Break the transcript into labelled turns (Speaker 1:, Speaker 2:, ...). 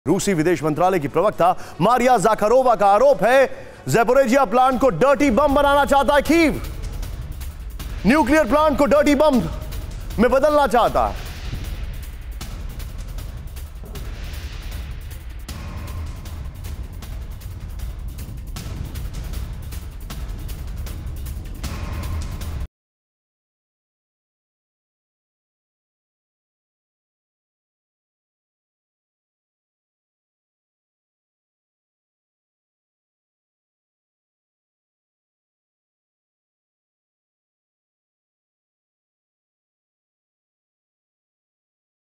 Speaker 1: रूसी विदेश मंत्रालय की प्रवक्ता मारिया ज़ाखारोवा का आरोप है ज़ैपोरिजिया प्लांट को डर्टी बम बनाना चाहता है कीव। न्यूक्लियर प्लांट को डर्टी बम में बदलना चाहता है।